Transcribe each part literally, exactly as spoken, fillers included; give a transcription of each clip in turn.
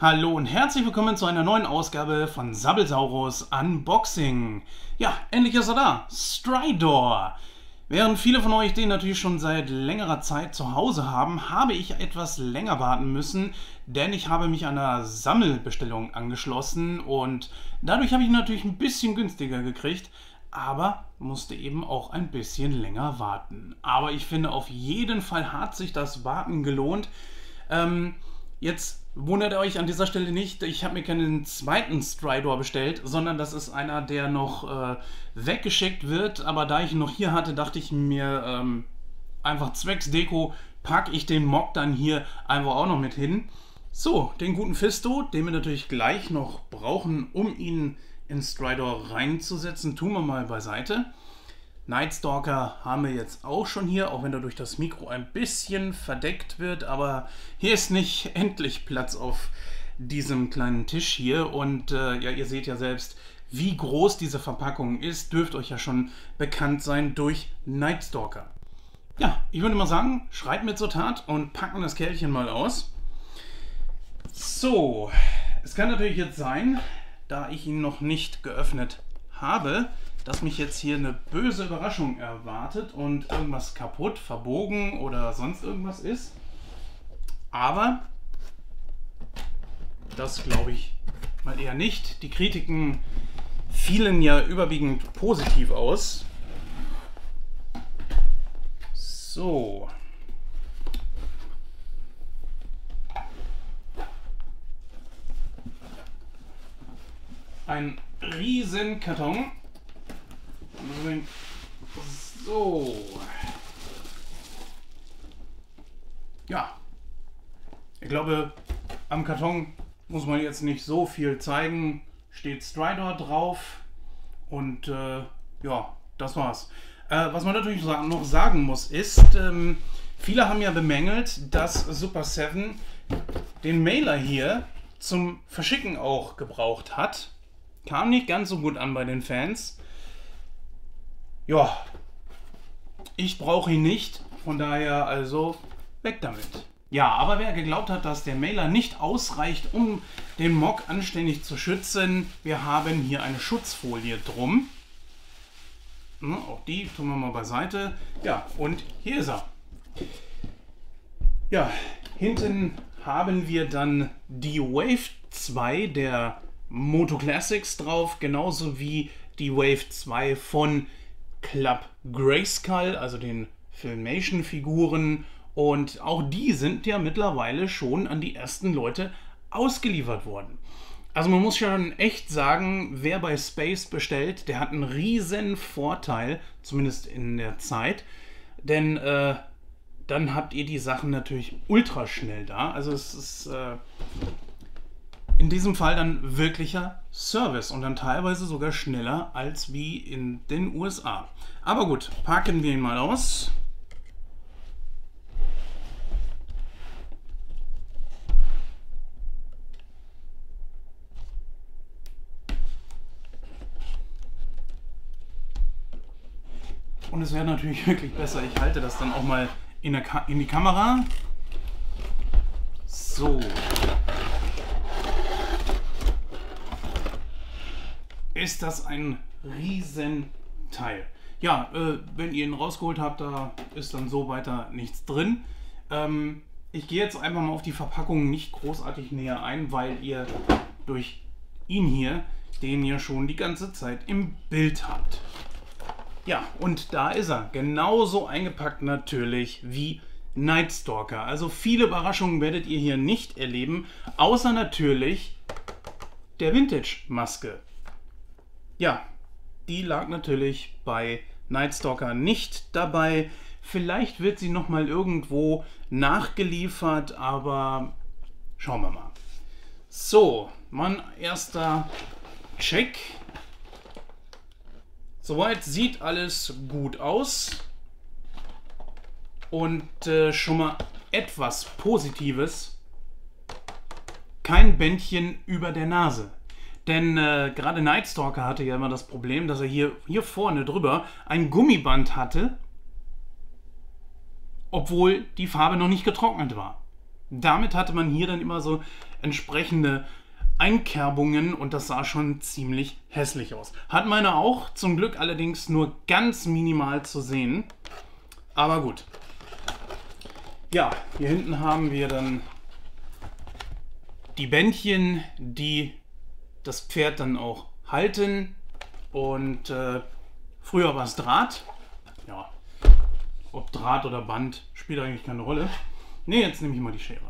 Hallo und herzlich willkommen zu einer neuen Ausgabe von Sabbelsaurus Unboxing. Ja, endlich ist er da, Stridor. Während viele von euch den natürlich schon seit längerer Zeit zu Hause haben, habe ich etwas länger warten müssen, denn ich habe mich einer Sammelbestellung angeschlossen und dadurch habe ich ihn natürlich ein bisschen günstiger gekriegt, aber musste eben auch ein bisschen länger warten. Aber ich finde, auf jeden Fall hat sich das Warten gelohnt. Ähm, jetzt wundert ihr euch an dieser Stelle nicht, ich habe mir keinen zweiten Stridor bestellt, sondern das ist einer, der noch äh, weggeschickt wird. Aber da ich ihn noch hier hatte, dachte ich mir, ähm, einfach zwecks Deko packe ich den Mock dann hier einfach auch noch mit hin. So, den guten Fisto, den wir natürlich gleich noch brauchen, um ihn in Stridor reinzusetzen, tun wir mal beiseite. Nightstalker haben wir jetzt auch schon hier, auch wenn er durch das Mikro ein bisschen verdeckt wird, aber hier ist nicht endlich Platz auf diesem kleinen Tisch hier und äh, ja, ihr seht ja selbst, wie groß diese Verpackung ist, dürfte euch ja schon bekannt sein durch Nightstalker. Ja, ich würde mal sagen, schreibt mir zur Tat und packen das Kerlchen mal aus. So, es kann natürlich jetzt sein, da ich ihn noch nicht geöffnet habe, dass mich jetzt hier eine böse Überraschung erwartet und irgendwas kaputt, verbogen oder sonst irgendwas ist. Aber das glaube ich mal eher nicht. Die Kritiken fielen ja überwiegend positiv aus. So. Ein riesen Karton. So. Ja. Ich glaube, am Karton muss man jetzt nicht so viel zeigen. Steht Stridor drauf. Und äh, ja, das war's. Äh, was man natürlich noch sagen muss, ist, ähm, viele haben ja bemängelt, dass Super seven den Mailer hier zum Verschicken auch gebraucht hat. Kam nicht ganz so gut an bei den Fans. Ja, ich brauche ihn nicht, von daher also weg damit. Ja, aber wer geglaubt hat, dass der Mailer nicht ausreicht, um den Mock anständig zu schützen, wir haben hier eine Schutzfolie drum. Na, auch die tun wir mal beiseite. Ja, und hier ist er. Ja, hinten haben wir dann die Wave zwei der Moto Classics drauf, genauso wie die Wave zwei von Club Grayskull, also den Filmation-Figuren, und auch die sind ja mittlerweile schon an die ersten Leute ausgeliefert worden. Also man muss schon echt sagen, wer bei Space bestellt, der hat einen riesen Vorteil, zumindest in der Zeit, denn äh, dann habt ihr die Sachen natürlich ultra schnell da. Also es ist äh, in diesem Fall dann wirklicher Service und dann teilweise sogar schneller als wie in den U S A. Aber gut, packen wir ihn mal aus. Und es wäre natürlich wirklich besser, ich halte das dann auch mal in, der Ka in die Kamera. So. Ist das ein Riesenteil. Ja, äh, wenn ihr ihn rausgeholt habt, da ist dann so weiter nichts drin. Ähm, ich gehe jetzt einfach mal auf die Verpackung nicht großartig näher ein, weil ihr durch ihn hier den ja schon die ganze Zeit im Bild habt. Ja, und da ist er. Genauso eingepackt natürlich wie Nightstalker. Also viele Überraschungen werdet ihr hier nicht erleben, außer natürlich der Vintage-Maske. Ja, die lag natürlich bei Nightstalker nicht dabei. Vielleicht wird sie noch mal irgendwo nachgeliefert, aber schauen wir mal. So, mein erster Check. Soweit sieht alles gut aus. Und äh, schon mal etwas Positives. Kein Bändchen über der Nase. Denn äh, gerade Nightstalker hatte ja immer das Problem, dass er hier, hier vorne drüber ein Gummiband hatte, obwohl die Farbe noch nicht getrocknet war. Damit hatte man hier dann immer so entsprechende Einkerbungen und das sah schon ziemlich hässlich aus. Hat meine auch, zum Glück allerdings nur ganz minimal zu sehen. Aber gut. Ja, hier hinten haben wir dann die Bändchen, die das Pferd dann auch halten. Und äh, früher war es Draht. Ja, ob Draht oder Band spielt eigentlich keine Rolle. Ne, jetzt nehme ich mal die Schere.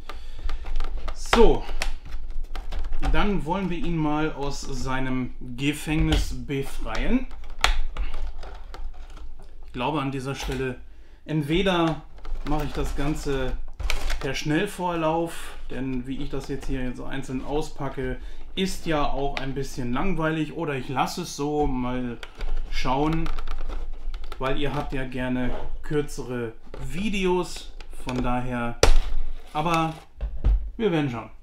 So, dann wollen wir ihn mal aus seinem Gefängnis befreien. Ich glaube an dieser Stelle, entweder mache ich das Ganze per Schnellvorlauf, denn wie ich das jetzt hier jetzt einzeln auspacke, ist ja auch ein bisschen langweilig, oder ich lasse es so, mal schauen, weil ihr habt ja gerne kürzere Videos, von daher, aber wir werden schauen.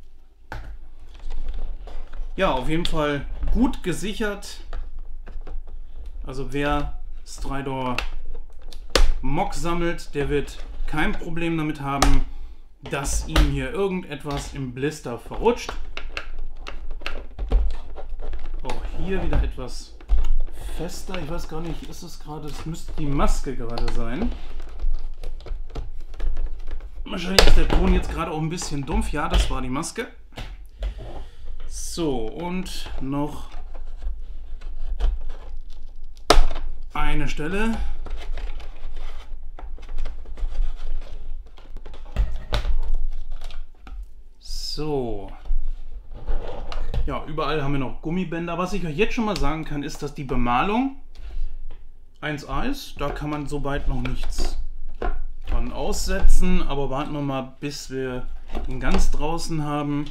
Ja, auf jeden Fall gut gesichert, also wer Stridor Mock sammelt, der wird kein Problem damit haben, dass ihm hier irgendetwas im Blister verrutscht. Auch hier wieder etwas fester. Ich weiß gar nicht, ist es gerade, es müsste die Maske gerade sein. Wahrscheinlich ist der Ton jetzt gerade auch ein bisschen dumpf. Ja, das war die Maske. So, und noch eine Stelle. So. Ja, überall haben wir noch Gummibänder. Was ich euch jetzt schon mal sagen kann, ist, dass die Bemalung eins A ist. Da kann man soweit noch nichts dran aussetzen. Aber warten wir mal, bis wir ihn ganz draußen haben.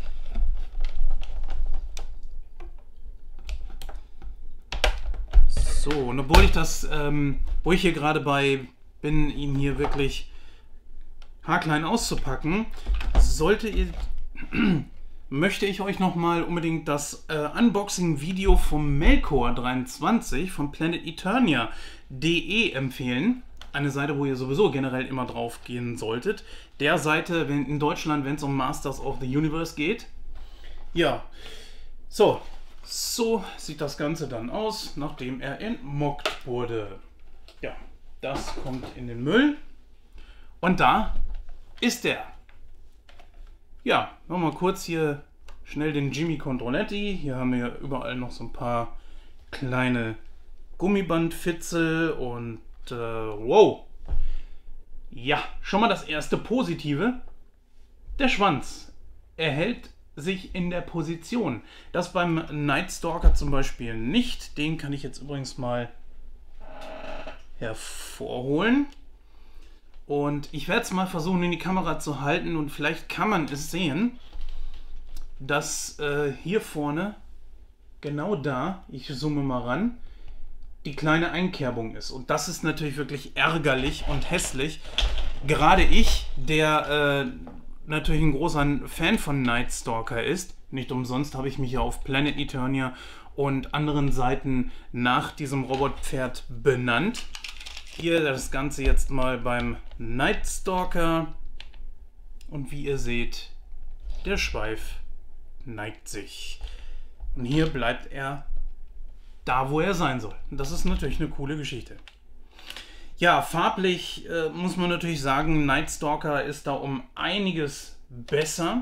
So, und obwohl ich das, ähm, wo ich hier gerade bei bin, ihn hier wirklich haarklein auszupacken, sollte ihr, möchte ich euch nochmal unbedingt das äh, Unboxing-Video vom Melkor dreiundzwanzig von Planet Eternia punkt de empfehlen. Eine Seite, wo ihr sowieso generell immer drauf gehen solltet. Der Seite, wenn in Deutschland, wenn es um Masters of the Universe geht. Ja, so. So sieht das Ganze dann aus, nachdem er entmockt wurde. Ja, das kommt in den Müll. Und da ist er. Ja, nochmal kurz hier schnell den Jimmy Controletti. Hier haben wir überall noch so ein paar kleine Gummibandfitzel und äh, wow. Ja, schon mal das erste Positive. Der Schwanz. Er hält sich in der Position. Das beim Night Stalker zum Beispiel nicht. Den kann ich jetzt übrigens mal hervorholen. Und ich werde es mal versuchen, in die Kamera zu halten und vielleicht kann man es sehen, dass äh, hier vorne, genau da, ich zoome mal ran, die kleine Einkerbung ist. Und das ist natürlich wirklich ärgerlich und hässlich. Gerade ich, der äh, natürlich ein großer Fan von Night Stalker ist, nicht umsonst habe ich mich ja auf Planet Eternia und anderen Seiten nach diesem Robotpferd benannt. Hier das Ganze jetzt mal beim Night Stalker und wie ihr seht, der Schweif neigt sich. Und hier bleibt er da, wo er sein soll. Und das ist natürlich eine coole Geschichte. Ja, farblich äh, muss man natürlich sagen, Night Stalker ist da um einiges besser.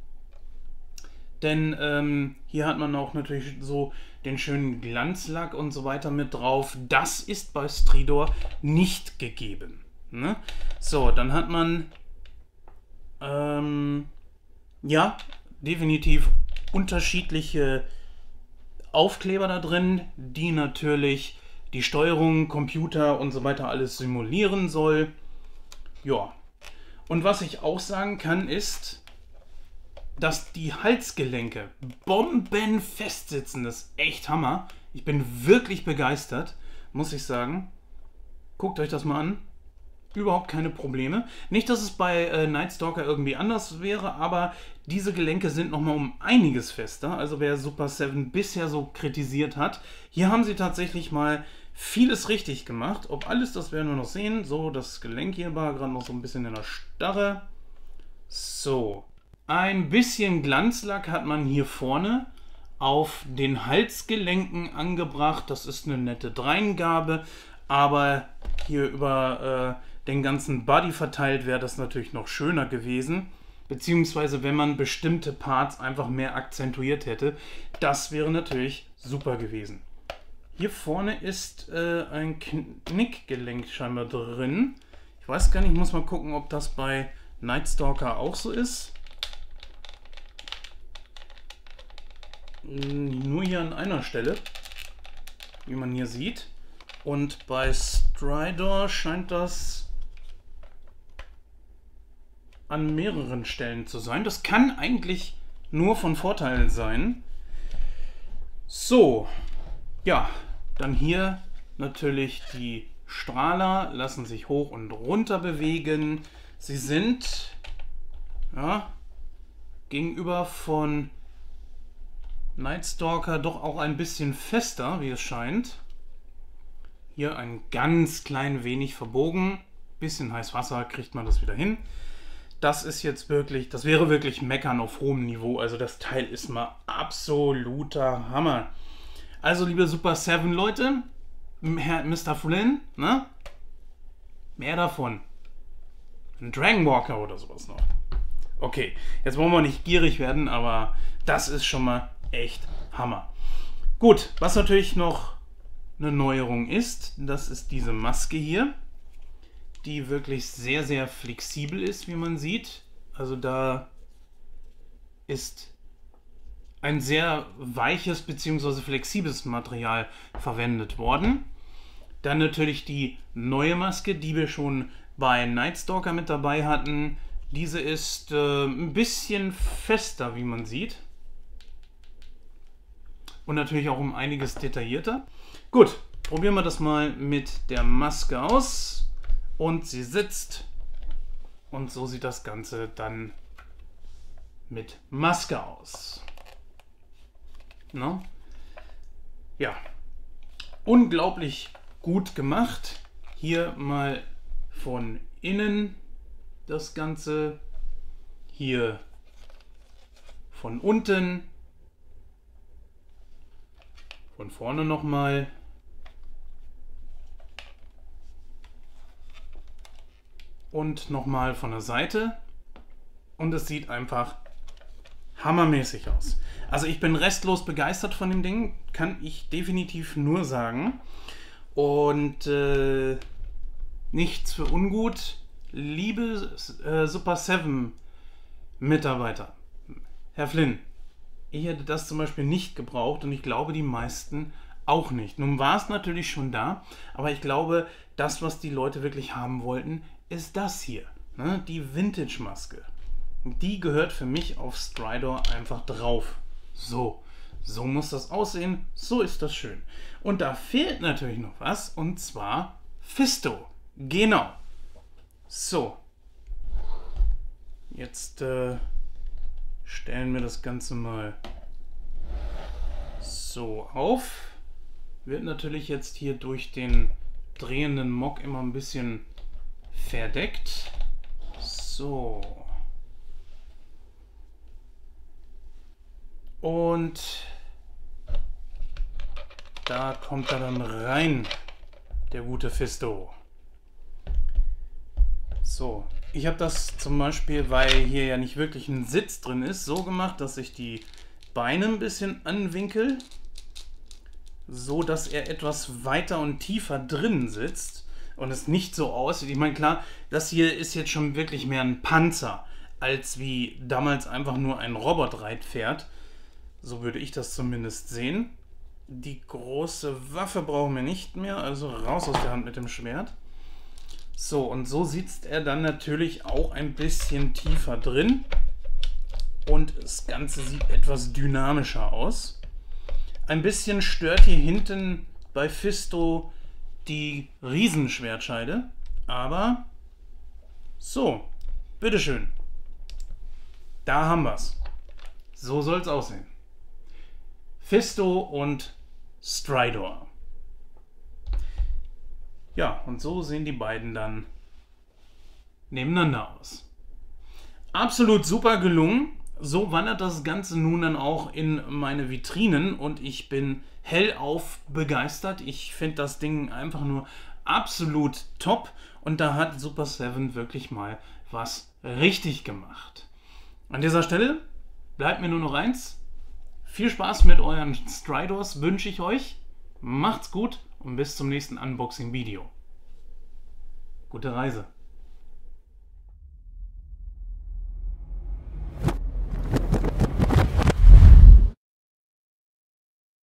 Denn ähm, hier hat man auch natürlich so den schönen Glanzlack und so weiter mit drauf. Das ist bei Stridor nicht gegeben. Ne? So, dann hat man ähm, ja, definitiv unterschiedliche Aufkleber da drin, die natürlich die Steuerung, Computer und so weiter alles simulieren soll. Ja. Und was ich auch sagen kann, ist, dass die Halsgelenke bombenfest sitzen. Das ist echt Hammer. Ich bin wirklich begeistert, muss ich sagen. Guckt euch das mal an. Überhaupt keine Probleme. Nicht, dass es bei äh, Night Stalker irgendwie anders wäre, aber diese Gelenke sind nochmal um einiges fester. Also wer Super sieben bisher so kritisiert hat, hier haben sie tatsächlich mal vieles richtig gemacht. Ob alles, das werden wir noch sehen. So, das Gelenk hier war gerade noch so ein bisschen in der Starre. So. Ein bisschen Glanzlack hat man hier vorne auf den Halsgelenken angebracht. Das ist eine nette Dreingabe, aber hier über äh, den ganzen Body verteilt wäre das natürlich noch schöner gewesen. Beziehungsweise wenn man bestimmte Parts einfach mehr akzentuiert hätte, das wäre natürlich super gewesen. Hier vorne ist äh, ein Knickgelenk scheinbar drin. Ich weiß gar nicht, ich muss mal gucken, ob das bei Nightstalker auch so ist. Nur hier an einer Stelle, wie man hier sieht. Und bei Stridor scheint das an mehreren Stellen zu sein. Das kann eigentlich nur von Vorteil sein. So, ja, dann hier natürlich die Strahler lassen sich hoch und runter bewegen. Sie sind ja, gegenüber von Nightstalker doch auch ein bisschen fester, wie es scheint. Hier ein ganz klein wenig verbogen. Bisschen heiß Wasser kriegt man das wieder hin. Das ist jetzt wirklich, das wäre wirklich Meckern auf hohem Niveau. Also das Teil ist mal absoluter Hammer. Also liebe Super sieben Leute, Herr Mister Flynn, ne? Mehr davon. Ein Dragon Walker oder sowas noch. Okay, jetzt wollen wir nicht gierig werden, aber das ist schon mal echt Hammer. Gut, was natürlich noch eine Neuerung ist, das ist diese Maske hier, die wirklich sehr, sehr flexibel ist, wie man sieht. Also da ist ein sehr weiches bzw. flexibles Material verwendet worden. Dann natürlich die neue Maske, die wir schon bei Nightstalker mit dabei hatten. Diese ist äh, ein bisschen fester, wie man sieht. Und natürlich auch um einiges detaillierter. Gut, probieren wir das mal mit der Maske aus. Und sie sitzt. Und so sieht das Ganze dann mit Maske aus. No? Ja, unglaublich gut gemacht. Hier mal von innen das Ganze. Hier von unten. Von vorne nochmal. Und nochmal von der Seite. Und es sieht einfach hammermäßig aus. Also ich bin restlos begeistert von dem Ding. Kann ich definitiv nur sagen. Und äh, nichts für ungut. Liebe äh, Super sieben Mitarbeiter. Herr Flynn. Ich hätte das zum Beispiel nicht gebraucht und ich glaube, die meisten auch nicht. Nun war es natürlich schon da, aber ich glaube, das, was die Leute wirklich haben wollten, ist das hier. Ne? Die Vintage-Maske. Die gehört für mich auf Stridor einfach drauf. So, so muss das aussehen, so ist das schön. Und da fehlt natürlich noch was, und zwar Fisto. Genau. So. Jetzt äh, stellen wir das Ganze mal so auf. Wird natürlich jetzt hier durch den drehenden Mock immer ein bisschen verdeckt. So. Und da kommt er dann rein, der gute Fisto. So, ich habe das zum Beispiel, weil hier ja nicht wirklich ein Sitz drin ist, so gemacht, dass ich die Beine ein bisschen anwinkel, so dass er etwas weiter und tiefer drin sitzt und es nicht so aussieht. Ich meine, klar, das hier ist jetzt schon wirklich mehr ein Panzer, als wie damals einfach nur ein Robotreitpferd. So würde ich das zumindest sehen. Die große Waffe brauchen wir nicht mehr, also raus aus der Hand mit dem Schwert. So, und so sitzt er dann natürlich auch ein bisschen tiefer drin. Und das Ganze sieht etwas dynamischer aus. Ein bisschen stört hier hinten bei Fisto die Riesenschwertscheide. Aber so, bitteschön. Da haben wir es. So soll es aussehen. Fisto und Stridor. Ja, und so sehen die beiden dann nebeneinander aus. absolut super gelungen. So wandert das Ganze nun dann auch in meine Vitrinen und ich bin hellauf begeistert. Ich finde das Ding einfach nur absolut top und da hat Super seven wirklich mal was richtig gemacht. An dieser Stelle bleibt mir nur noch eins. Viel Spaß mit euren Stridors wünsche ich euch. Macht's gut und bis zum nächsten Unboxing-Video. Gute Reise.